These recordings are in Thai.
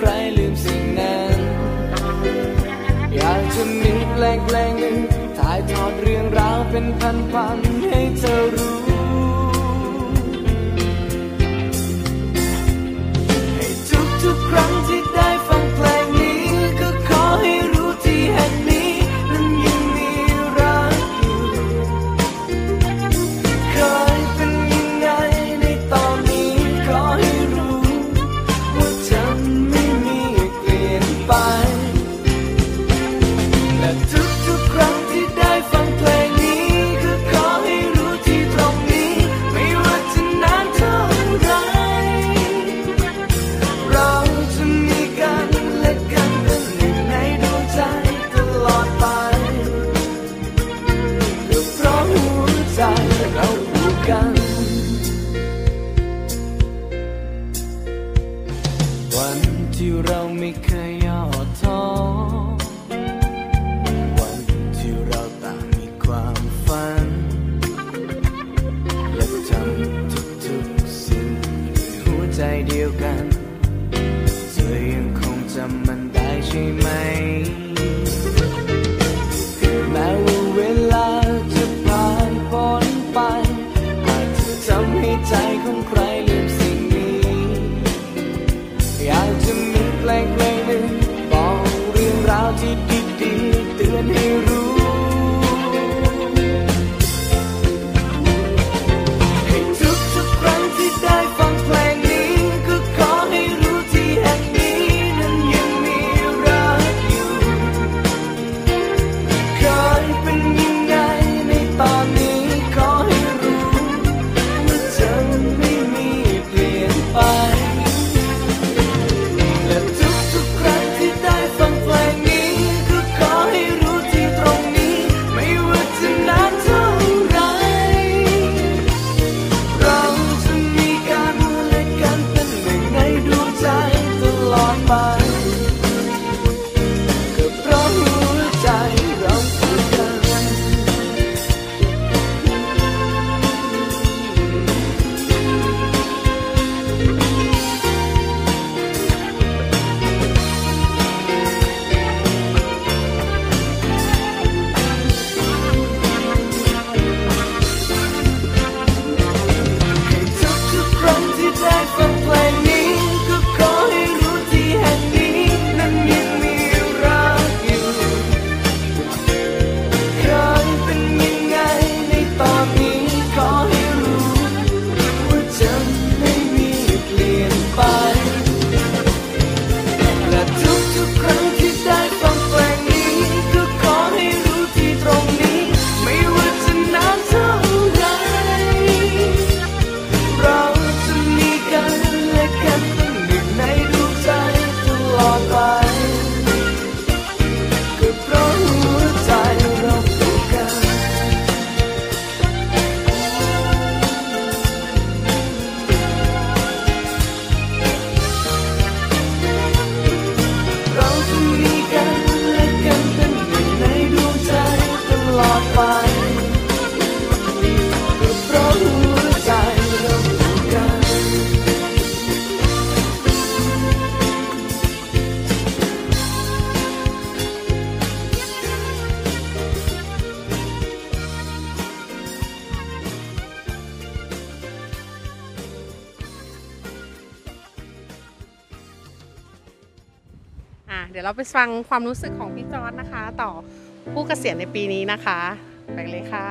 รลืมสิ่งนั้นอยากจะมีเพลงหนึ่งถ่ายทอดเรื่องราวเป็นพันๆให้เธอรู้ให้ทุกครั้งที่ได้ฟังเพลงนี้ก็ขอให้รู้ที่แห่งนี้นั้นยังมีรักอยู่เคยเป็นยังไงในตอนนี้ขอให้รู้ว่าฉันไม่มีเปลี่ยนไปและทุกครั้งที่ได้ฟังเพลงนี้ก็ขอให้รู้ที่ตรงนี้ไม่ว่าจะนานเท่าไรเราจะมีกันและกันเป็นหนึ่งในดวงใจตลอดไปก็เพราะหัวใจเราผูกกันวันที่เราไม่เคยย่อท้อวันที่เราต่างมีความฝันและทำทุกสิ่งด้วยหัวใจเดียวกันเธอยังคงจำมันได้ใช่ไหมแม้ว่าเวลาจะผ่านพ้นไปอาจจะทำให้ใจของใครลืมสิ่งนี้อยากจะมีเพลงหนึ่งบอกเรื่องราวที่ดีๆเตือนให้รู้ให้ทุกครั้งที่ได้ฟังเพลงนี้ก็ขอให้รู้ที่แห่งนี้นั้นยังมีรักอยู่เคยเป็นยังไงในตอนนี้ขอให้รู้ว่าฉันไม่มีเปลี่ยนไปและทุกครั้งที่ได้ฟังเพลงนี้ก็ขอให้รู้ที่ตรงนี้ไม่ว่าจะนานเท่าไรเราจะมีกันและกันเป็นหนึ่งในดวงใจตลอดไปก็เพราะหัวใจเราผูกกันทุกครั้งที่ได้ฟังเพลงนี้ก็ขอให้รู้ที่แห่งนี้นั้นยังมีรักอยู่เคยเป็นยังไงในตอนนี้ขอให้รู้ว่าฉันไม่มีเปลี่ยนไปและทุกครั้งที่ได้ฟังเพลงนี้ก็ขอให้รู้ที่ตรงนี้ไม่ว่าจะนานเท่าไรเราจะมีกันและกันเป็นหนึ่งในดวงใจตลอดไปก็เพราะหัวใจเราผูกกันเราจะมีกันและกันเป็นหนึ่งในดวงใจตลอดไปก็เพราะหัวใจเราผูกกันเดี๋ยวเราไปฟังความรู้สึกของพี่จอร์จนะคะ ต่อผู้เกษียณในปีนี้นะคะไปเลยค่ะ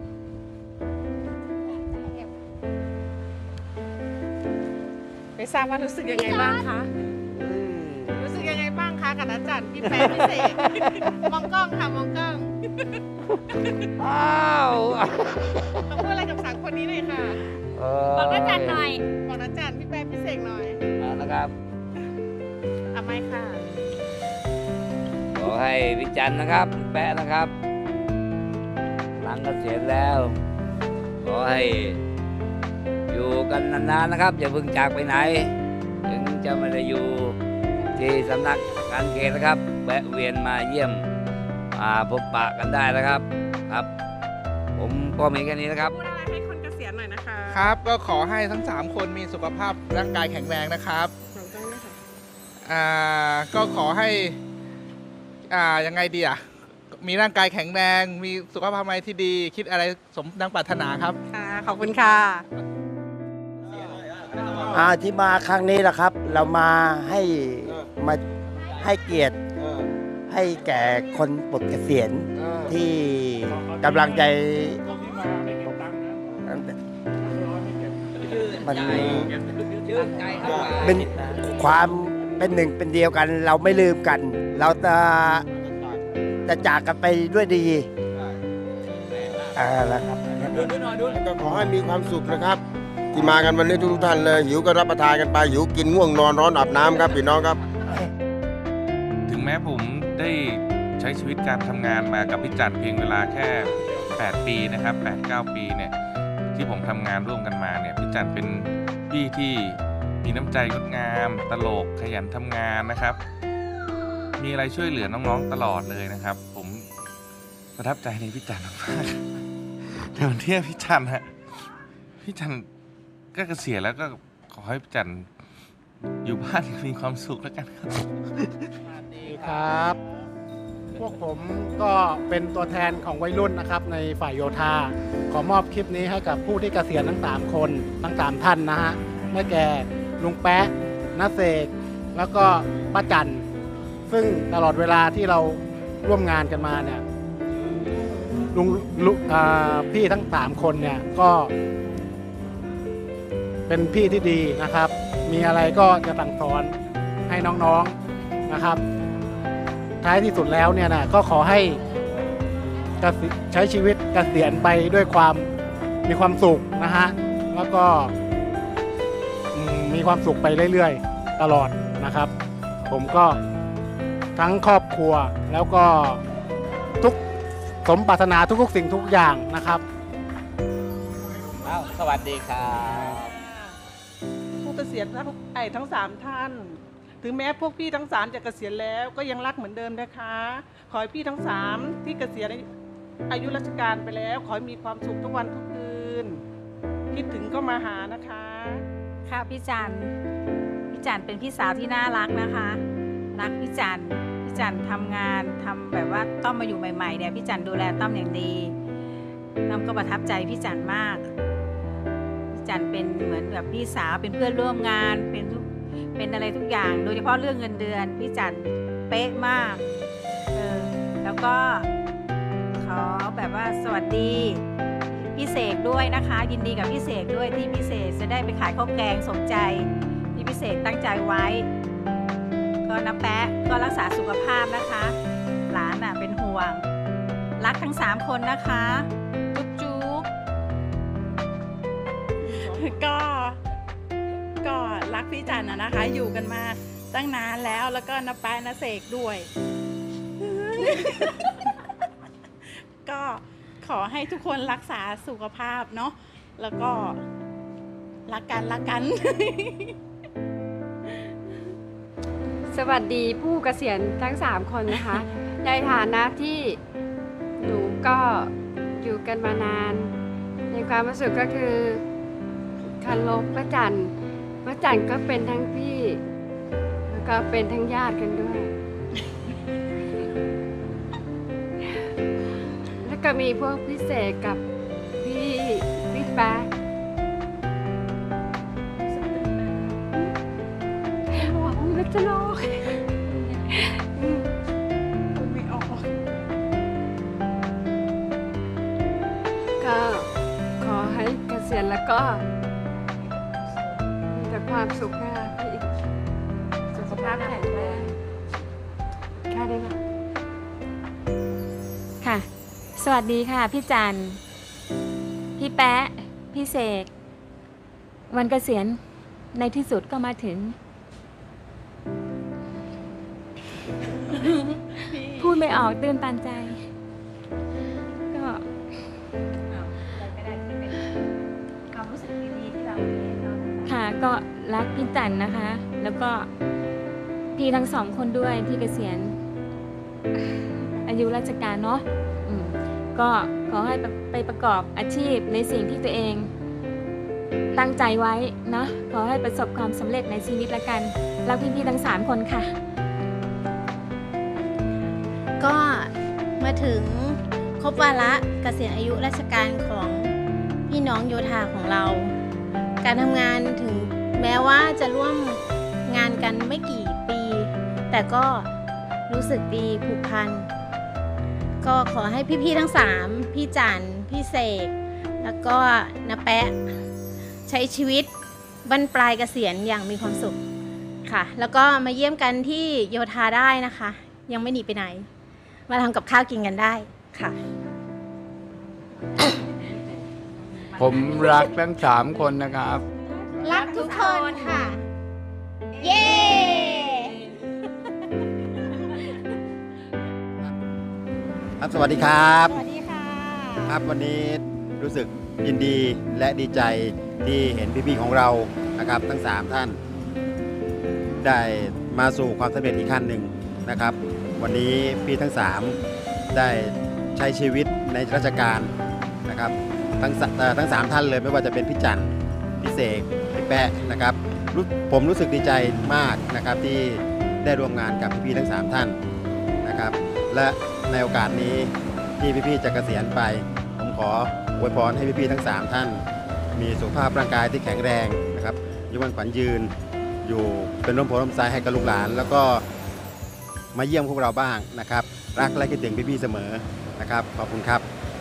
ไม่ทราบว่ารู้สึกยังไงบ้างคะรู้สึกยังไงบ้างคะกับอาจารย์พี่แป๊ะพี่เสกมองกล้องค่ะมองกล้องอ้าวต้องพูดอะไรกับสามคนนี้หน่อยค่ะบอกอาจารย์หน่อยบอกอาจารย์พี่แป๊ะพี่เสกหน่อยนะครับทำไมค่ะขอให้พี่จันนะครับแปะนะครับหลังเกษียณแล้วขอให้อยู่กันนานๆนะครับอย่าเพิ่งจากไปไหนถึงจะไม่ได้อยู่ที่สำนักการเกณฑ์นะครับแวะเวียนมาเยี่ยมมาพบปะกันได้นะครับครับผมก็มีแค่นี้นะครับพูดอะไรให้คนเกษียณหน่อยนะคะครับก็ขอให้ทั้ง3คนมีสุขภาพร่างกายแข็งแรงนะครับก็ขอให้ยังไงดีมีร่างกายแข็งแรงมีสุขภาพที่ดีคิดอะไรสมดังปรารถนาครับค่ะขอบคุณค่ะที่มาครั้งนี้นะครับ เรามาให้เกียรติให้แก่คนปลดเกษียณที่กำลังใจมันเป็นความเป็นหนึ่งเป็นเดียวกัน เราไม่ลืมกัน เราจะจากกันไปด้วยดีแล้วครับก็ขอให้มีความสุขนะครับที่มากันวันนี้ทุกท่านเลยหิวก็รับประทานกันไปหิวกินง่วงนอนร้อนอาบน้ำครับพี่น้องครับถึงแม้ผมได้ใช้ชีวิตการทำงานมากับพี่จันเพียงเวลาแค่8 ปีนะครับ 8-9 ปีเนี่ยที่ผมทำงานร่วมกันมาเนี่ยพี่จันเป็นพี่ที่มีน้ำใจงดงามตลกขยันทำงานนะครับมีอะไรช่วยเหลือน้องๆตลอดเลยนะครับผมประทับใจในพี่จันมากในวันที่พี่จันก็เกษียณแล้วก็ขอให้พี่จันอยู่บ้านมีความสุขแล้วกันครับครับ พวกผมก็เป็นตัวแทนของวัยรุ่นนะครับในฝ่ายโยธาขอมอบคลิปนี้ให้กับผู้ที่เกษียณทั้ง3คนทั้ง3ท่านนะฮะได้แก่ลุงแป๊ะณเสกแล้วก็ป้าจันซึ่งตลอดเวลาที่เราร่วมงานกันมาเนี่ยพี่ทั้ง3คนเนี่ยก็เป็นพี่ที่ดีนะครับมีอะไรก็จะสั่งสอนให้น้องๆนะครับท้ายที่สุดแล้วเนี่ยนะก็ขอให้ใช้ชีวิตเกษียณไปด้วยความมีความสุขนะฮะแล้วก็มีความสุขไปเรื่อยๆตลอดนะครับผมก็ทั้งครอบครัวแล้วก็ทุกสมปรารถนาทุกสิ่งทุกอย่างนะครับสวัสดีครับผู้เกษียณทั้ง3ท่านถึงแม้พวกพี่ทั้ง3จะเกษียณแล้วก็ยังรักเหมือนเดิมนะคะขอให้พี่ทั้ง3ที่เกษียณอายุราชการไปแล้วขอให้มีความสุขทุกวันทุกคืนคิดถึงก็มาหานะคะค่ะพี่จันเป็นพี่สาวที่น่ารักนะคะรักพี่จันทำงานทำแบบว่าต้อมมาอยู่ใหม่ๆเนี่ยพี่จันดูแลต้อมอย่างดีต้อมก็ประทับใจพี่จันมากพี่จันเป็นเหมือนแบบพี่สาวเป็นเพื่อนร่วมงานเป็นอะไรทุกอย่างโดยเฉพาะเรื่องเงินเดือนพี่จันเป๊ะมากแล้วก็ขอแบบว่าสวัสดีพี่เสกด้วยนะคะยินดีกับพี่เสกด้วยที่พี่เสกจะได้ไปขายข้าวแกงสมใจที่พี่เสกตั้งใจไว้ก็น้าแป๊ะก็รักษาสุขภาพนะคะหลานเป็นห่วงรักทั้ง3คนนะคะจุ๊บก็รักพี่จันนะคะอยู่กันมาตั้งนานแล้วก็น้าแป๊ะน้าเสกด้วย ก็ขอให้ทุกคนรักษาสุขภาพเนาะแล้วก็รักกันสวัสดีผู้เกษียณทั้ง3คนนะคะ ในฐานะที่หนูก็อยู่กันมานานในความรู้สึกก็คือเคารพป้าจันก็เป็นทั้งพี่แล้วก็เป็นทั้งญาติกันด้วย แล้วก็มีพวกพี่เสกกับพี่แป๊ะนึกจะร้องไม่ออกก็ขอให้เกษียณแล้วก็มีแต่ความสุขนะพี่สุขภาพแข็งแรงแค่ได้ไหมค่ะสวัสดีค่ะพี่จันพี่แป๊ะพี่เสกวันเกษียณในที่สุดก็มาถึงพูดไม่ออกตื้นตันใจก็ความรู้สึกดีๆที่เราค่ะก็รักพี่จันนะคะแล้วก็พี่ทั้ง2คนด้วยที่เกษียณอายุราชการเนาะก็ขอให้ไปประกอบอาชีพในสิ่งที่ตัวเองตั้งใจไว้นะขอให้ประสบความสำเร็จในชีวิตละกันรักพี่ๆทั้ง3คนค่ะก็มาถึงครบวาระเกษียณอายุราชการของพี่น้องโยธาของเราการทำงานถึงแม้ว่าจะร่วมงานกันไม่กี่ปีแต่ก็รู้สึกดีผูกพันก็ขอให้พี่ๆทั้ง3พี่จันพี่เสกแล้วก็น้าแปะใช้ชีวิตบรรปลายเกษียณอย่างมีความสุขค่ะแล้วก็มาเยี่ยมกันที่โยธาได้นะคะยังไม่หนีไปไหนมาทำกับข้าวกินกันได้ค่ะผมรักทั้ง3คนนะครับรักทุกคนค่ะเย้ครับสวัสดีครับสวัสดีค่ะครับวันนี้รู้สึกยินดีและดีใจที่เห็นพี่ๆของเรานะครับทั้ง3ท่านได้มาสู่ความสำเร็จอีกขั้นหนึ่งนะครับวันนี้พี่ทั้ง3ได้ใช้ชีวิตในราชการนะครับทั้ง3ท่านเลยไม่ว่าจะเป็นพี่จันพี่เสกพี่แปะนะครับผมรู้สึกดีใจมากนะครับที่ได้ร่วมงานกับพี่ๆทั้ง3ท่านนะครับและในโอกาสนี้ที่พี่ๆจะเกษียณไปผมขออวยพรให้พี่ๆทั้ง3ท่านมีสุขภาพร่างกายที่แข็งแรงนะครับอายุมั่นขวัญยืนอยู่เป็นร่มโพล่มไทรให้กับลูกหลานแล้วก็มาเยี่ยมพวกเราบ้างนะครับรักและคิดถึงพี่ๆเสมอนะครับขอบคุณครับ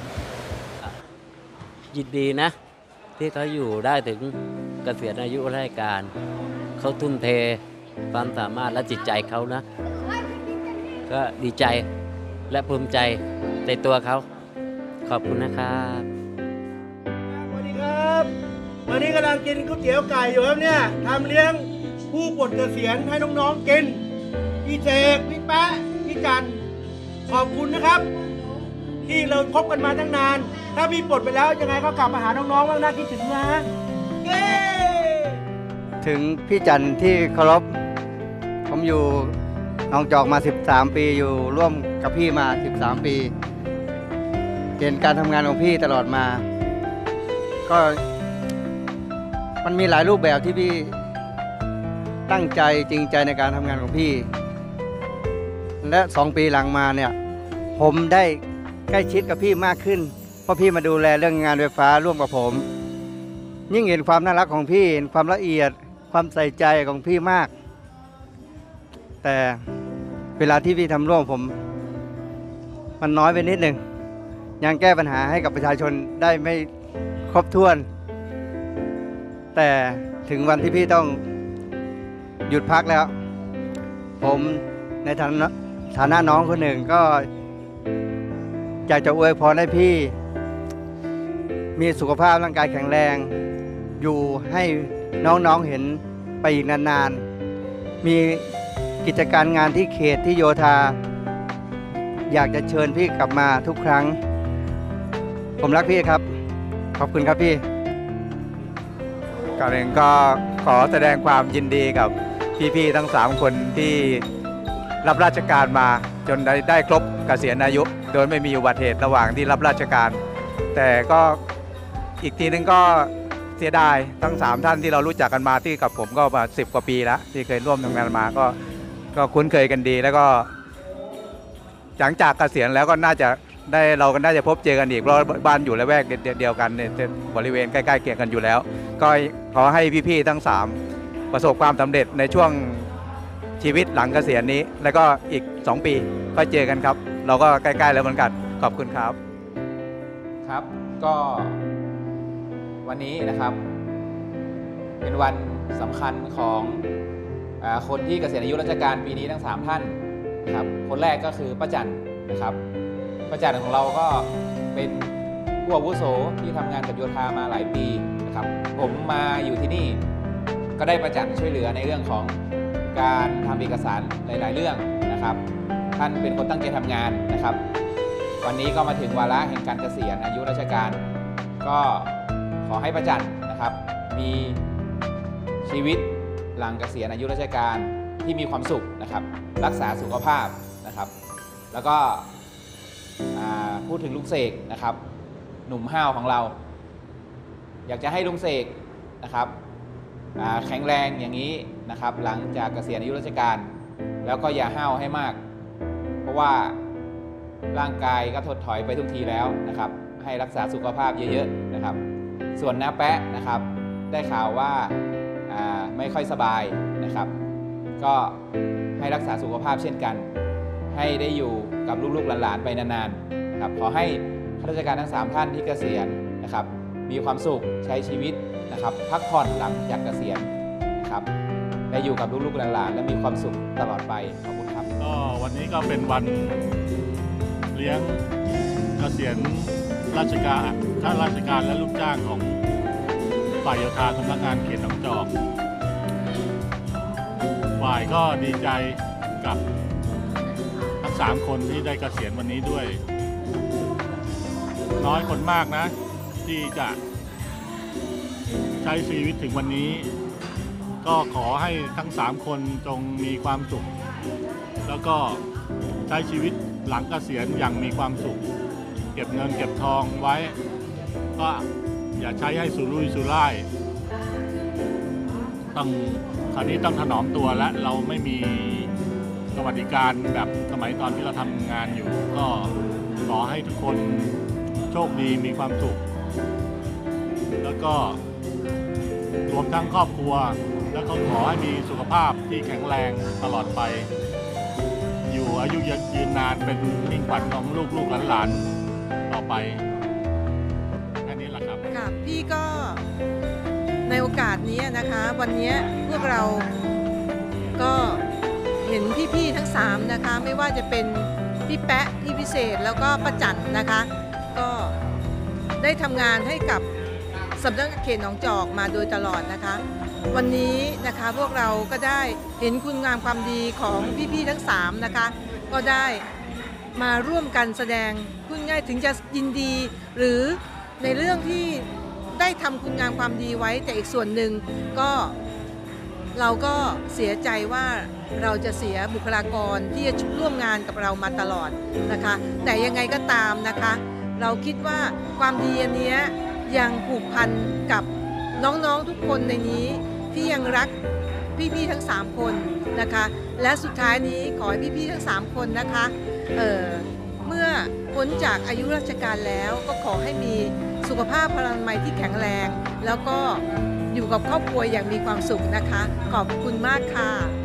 ยินดีนะที่เขาอยู่ได้ถึงเกษียณอายุราชการเขาทุ่มเทความสามารถและจิตใจเขานะก็ดีใจและภูมิใจในตัวเขาขอบคุณนะครับสวัสดีครับวันนี้กำลังกินก๋วยเตี๋ยวไก่อยู่ครับเนี่ยทำเลี้ยงผู้ปลดเกษียณให้น้องๆกินพี่เจกพี่แป๊ะพี่จันขอบคุณนะครับที่เราคบกันมาตั้งนานถ้าพี่ปลดไปแล้วยังไงก็กลับมาหาน้องๆบ้างนะคิดถึงนะเย้ถึงพี่จันที่เคารพผมอยู่หนองจอกมา13 ปีอยู่ร่วมกับพี่มา13 ปีเห็นการทำงานของพี่ตลอดมาก็มันมีหลายรูปแบบที่พี่ตั้งใจจริงใจในการทำงานของพี่และ2 ปีหลังมาเนี่ยผมได้ใกล้ชิดกับพี่มากขึ้นเพราะพี่มาดูแลเรื่องงานไฟฟ้าร่วมกับผมยิ่งเห็นความน่ารักของพี่เห็นความละเอียดความใส่ใจของพี่มากแต่เวลาที่พี่ทำร่วมผมมันน้อยไปนิดหนึ่งยังแก้ปัญหาให้กับประชาชนได้ไม่ครบถ้วนแต่ถึงวันที่พี่ต้องหยุดพักแล้วผมในฐานะน้องคนหนึ่งก็อยากจะอวยพรให้พี่มีสุขภาพร่างกายแข็งแรงอยู่ให้น้องๆเห็นไปอีกนานๆมีกิจการงานที่เขตที่โยธาอยากจะเชิญพี่กลับมาทุกครั้งผมรักพี่ครับขอบคุณครับพี่ก่อนอื่นก็ขอแสดงความยินดีกับพี่ๆทั้ง3คนที่รับราชการมาจนได้ครบเกษียณอายุโดยไม่มีอุบัติเหตุระหว่างที่รับราชการแต่ก็อีกทีนึงก็เสียดายทั้ง3ท่านที่เรารู้จักกันมาที่กับผมก็มา10 กว่าปีแล้วที่เคยร่วมทำงานมาก็คุ้นเคยกันดีแล้วก็หลังจากเกษียณแล้วก็น่าจะได้เราก็น่าจะพบเจอกันอีกเพราะบ้านอยู่ละแวกเดียวกันในบริเวณใกล้ๆเคียงกันอยู่แล้วก็ขอให้พี่ๆทั้ง3ประสบความสำเร็จในช่วงชีวิตหลังเกษียณนี้แล้วก็อีก2 ปีก็เจอกันครับเราก็ใกล้ๆแล้วเหมือนกันขอบคุณครับครับก็วันนี้นะครับเป็นวันสำคัญของคนที่เกษียณอายุราชการปีนี้ทั้ง3ท่านนะครับคนแรกก็คือป้าจันนะครับป้าจันของเราก็เป็นผู้อาวุโสที่ทำงานกับโยธามาหลายปีนะครับผมมาอยู่ที่นี่ก็ได้ป้าจันช่วยเหลือในเรื่องของการทำเอกสารหลายๆเรื่องนะครับท่านเป็นคนตั้งใจทำงานนะครับวันนี้ก็มาถึงวาระแห่งการเกษียณอายุราชการก็ขอให้ป้าจันนะครับมีชีวิตหลังเกษียณอายุราชการที่มีความสุขนะครับรักษาสุขภาพนะครับแล้วก็พูดถึงลุงเสกนะครับหนุ่มห้าวของเราอยากจะให้ลุงเสกนะครับแข็งแรงอย่างนี้นะครับหลังจากเกษียณอายุราชการแล้วก็อย่าห้าวให้มากเพราะว่าร่างกายก็ถดถอยไปทุกทีแล้วนะครับให้รักษาสุขภาพเยอะๆนะครับส่วนน้าแป๊ะนะครับได้ข่าวว่าไม่ค่อยสบายนะครับก็ให้รักษาสุขภาพเช่นกันให้ได้อยู่กับลูกๆหลานๆไปนานๆนะครับขอให้ข้าราชการทั้ง3ท่านที่เกษียณนะครับมีความสุขใช้ชีวิตนะครับพักผ่อนหลังจากเกษียณนะครับได้อยู่กับลูกๆหลานๆและมีความสุขตลอดไปขอบคุณครับก็วันนี้ก็เป็นวันเลี้ยงเกษียณราชการข้าราชการและลูกจ้างของฝ่ายโยธาสำนักงานเขตหนองจอกฝ่ายก็ดีใจกับทั้ง3คนที่ได้เกษียณวันนี้ด้วยน้อยคนมากนะที่จะใช้ชีวิตถึงวันนี้ก็ขอให้ทั้ง3คนจงมีความสุขแล้วก็ใช้ชีวิตหลังเกษียณอย่างมีความสุขเก็บเงินเก็บทองไว้ก็อย่าใช้ให้สุรุ่ยสุร่ายคราวนี้ต้องถนอมตัวและเราไม่มีสวัสดิการแบบสมัยตอนที่เราทำงานอยู่ก็ขอให้ทุกคนโชคดีมีความสุขแล้วก็รวมทั้งครอบครัวแล้วก็ขอให้มีสุขภาพที่แข็งแรงตลอดไปอยู่อายุยืนนานเป็นมิ่งขวัญของลูกๆหลานๆต่อไปแค่นี้แหละครับค่ะพี่ก็ในโอกาสนี้นะคะวันนี้พวกเราก็เห็นพี่ๆทั้ง3นะคะไม่ว่าจะเป็นพี่แป๊ะพี่พิเศษแล้วก็ป้าจันนะคะก็ได้ทำงานให้กับสำนักงานเขตหนองจอกมาโดยตลอดนะคะวันนี้นะคะพวกเราก็ได้เห็นคุณงามความดีของพี่ๆทั้ง3นะคะก็ได้มาร่วมกันแสดงพูดง่ายถึงจะยินดีหรือในเรื่องที่ได้ทำคุณงามความดีไว้แต่อีกส่วนหนึ่งก็เราก็เสียใจว่าเราจะเสียบุคลากรที่จะร่วมงานกับเรามาตลอดนะคะแต่ยังไงก็ตามนะคะเราคิดว่าความดีอันนี้ยังผูกพันกับน้องๆทุกคนในนี้ที่ยังรักพี่ๆทั้ง3คนนะคะและสุดท้ายนี้ขอให้พี่ๆทั้ง3คนนะคะเมื่อพ้นจากอายุราชการแล้วก็ขอให้มีสุขภาพพลานามัยที่แข็งแรงแล้วก็อยู่กับครอบครัวอย่างมีความสุขนะคะขอบคุณมากค่ะ